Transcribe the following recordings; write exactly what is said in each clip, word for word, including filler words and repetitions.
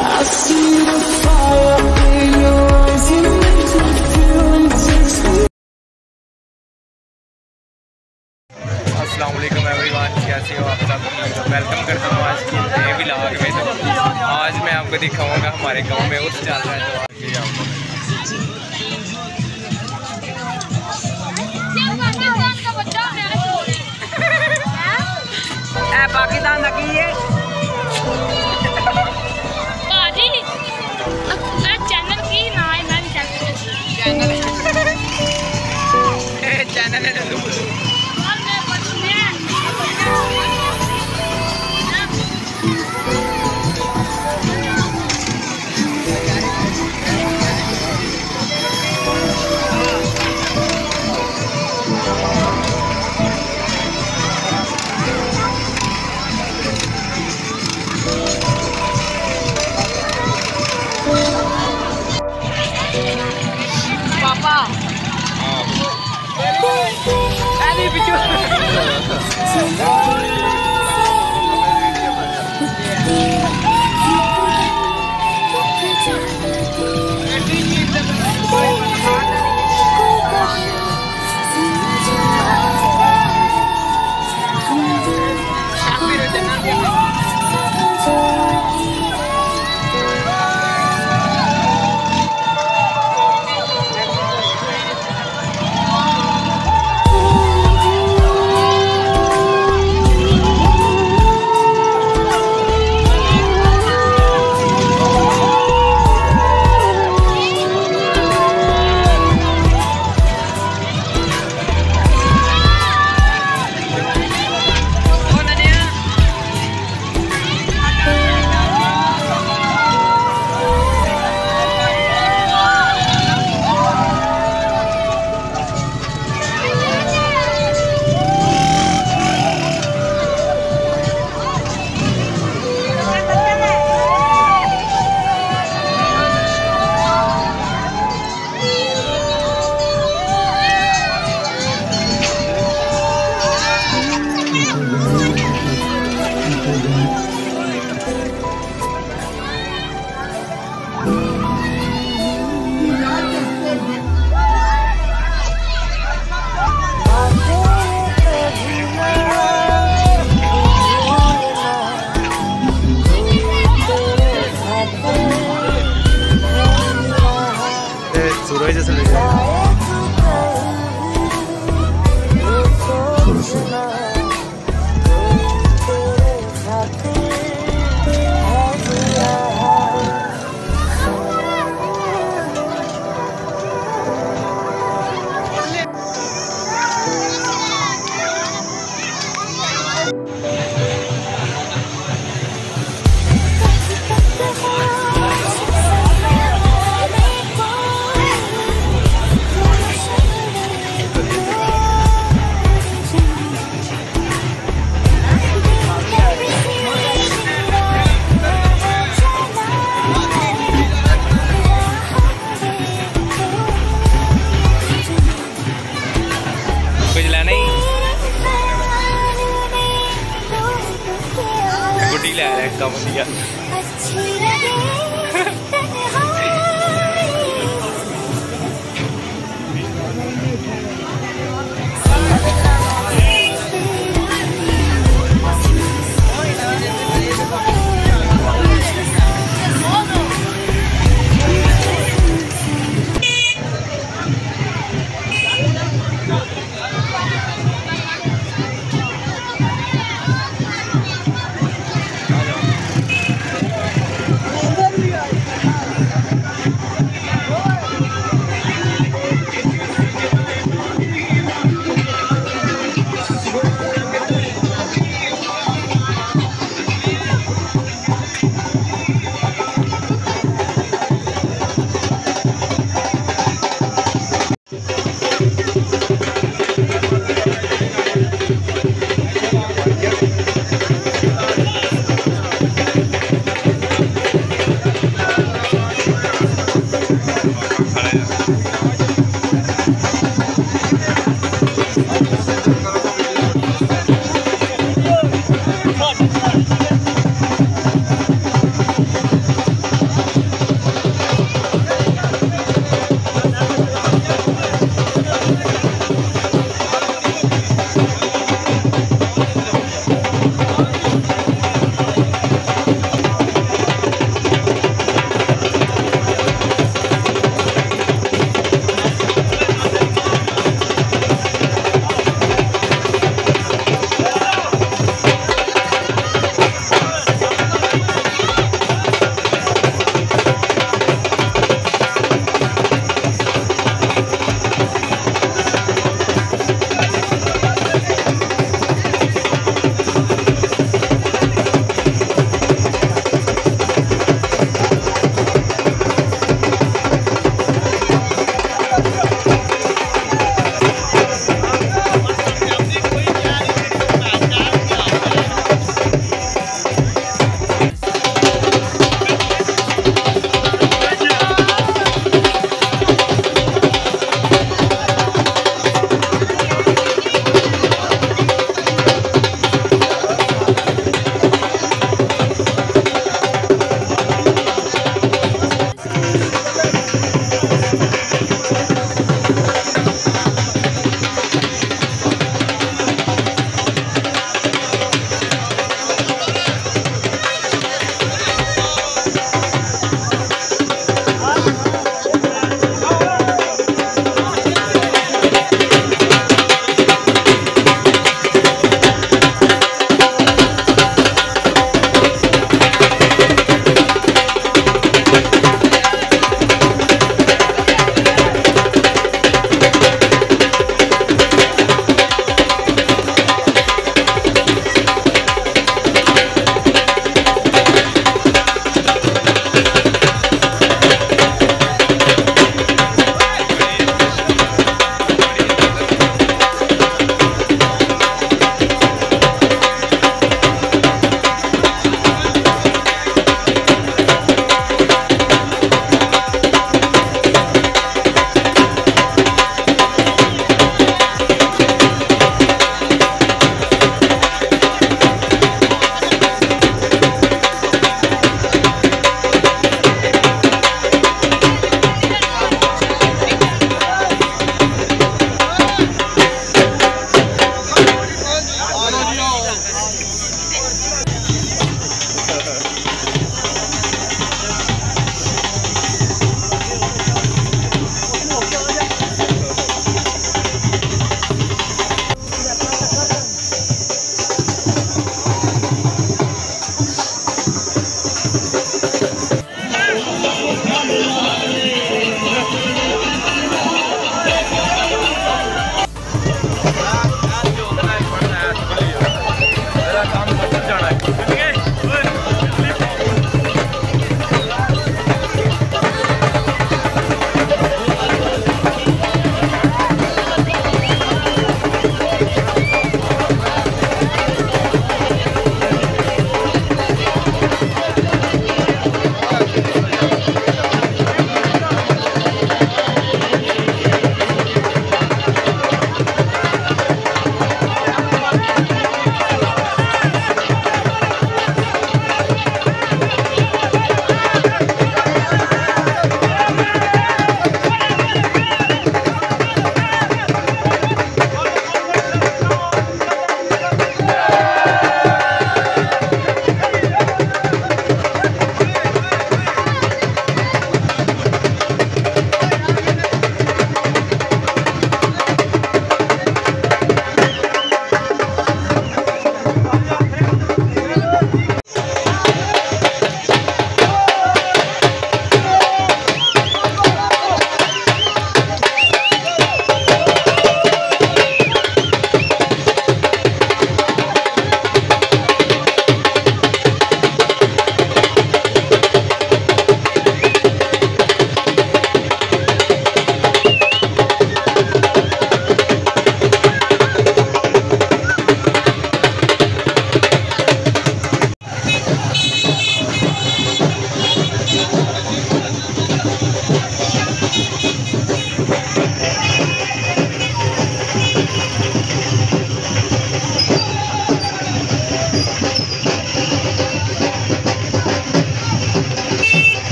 अस्सलाम वालेकुम एवरीवन, कैसे हो आप सब? तो वेलकम करता हूँ आज की नए व्लॉग में। तो आज मैं आपको दिखाऊंगा हमारे गांव में उर्स चल रहा है। तो आगे आपको पाकिस्तान लगी है चैनल की ना है मैं चैनल चैनल है पापा अरे बिचू सूरज जैसे लग रहा है। कुछ लेना ही गुड्डी ले रहा है कम दिया।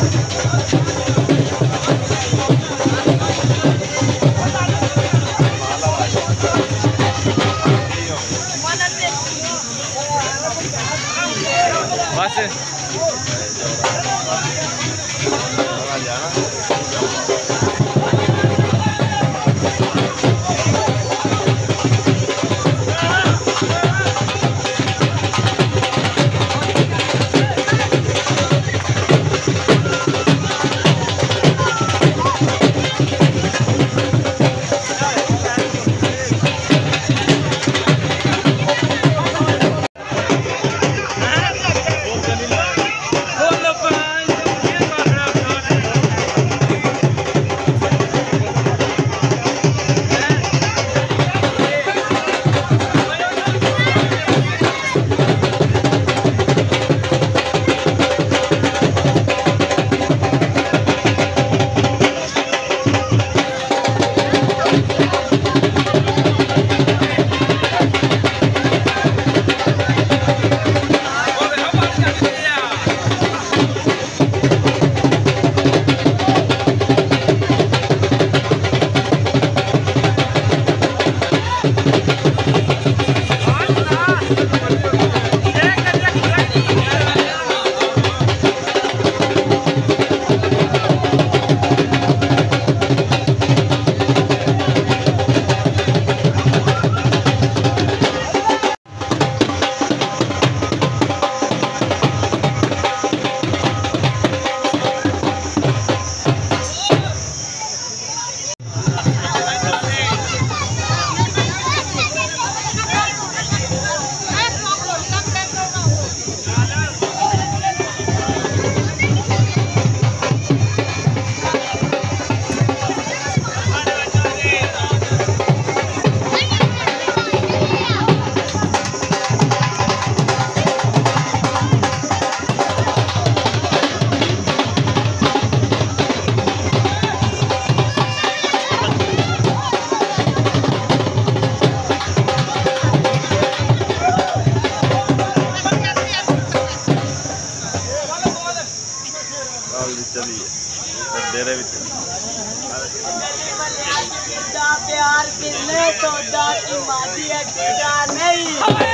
प्यार किसने सौदा की मादी अटीदा नहीं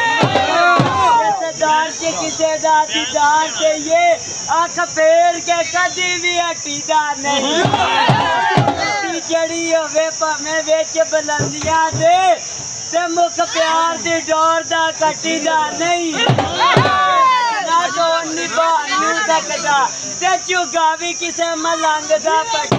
दार के किसे दादी दार के ये आँख फेर के कदी भी अटीदा नहीं चढ़ी होवे भावें विच बुलंदियां दे ते मुख प्यार दी डोर दा कटीदा नहीं ना डोर निभा नहीं सकदा ते चुगा भी किसे मलंग दा पटी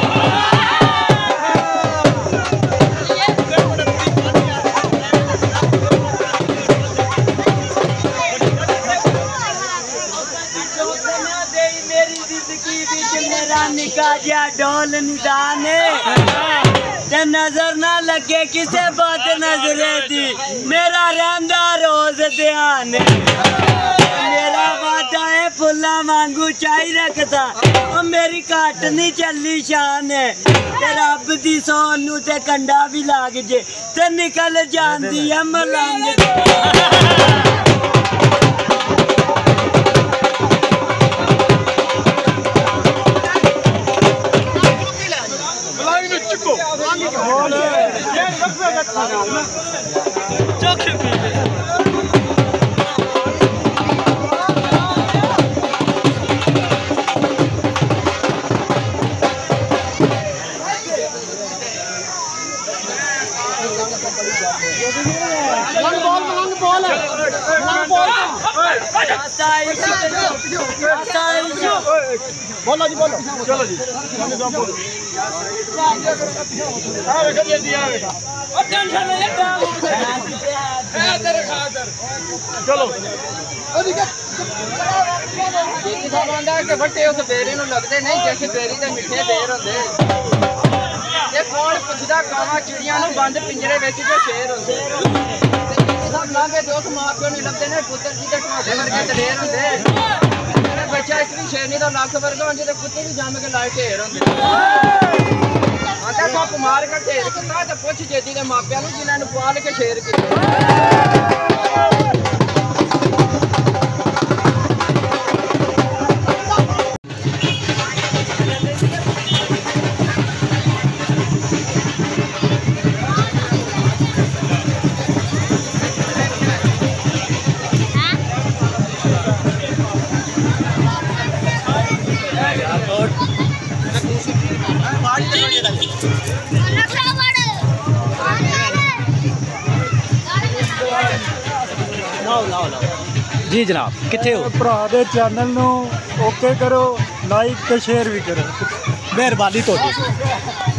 निका जा ढोल निदान ते नजर ना लगे किसे बात नजरे दी मेरा रहंदा रोज ध्यान मेरा वादा है फुल्ला वांगू चाई रखता और मेरी घट नहीं चली शान ते रब दी सोनू ते कंडा भी लाग जे ते निकल जांदी है मलंग बोलो जी बोलो चलो जी चलो बट्टे उस बेरी नूं लगदे नहीं जैसे बेरी दे मिठे बेर होंदे ये कौन पुछदा कावा चिड़ियां नूं बंद पिंजरे विच जो शेर होंदे सब लागे ते उस मां प्यो नहीं लगदे ने पुत्तर जी दे ढोडे वर्गे दलेर होंदे बच्चा एक भी शेर नहीं तो लख वर्गा होंदे ते कुत्ते भी जम के लाए ढेर होंदे आंदा सब मार के ढेर के ना ते पुछ जेदी दे मापियां नूं जिन्हां नूं पाल के शेर कीते जी जनाब कितने हो भरा दे चैनल नू ओके करो, लाइक ते शेयर भी करो, मेहरबानी तो।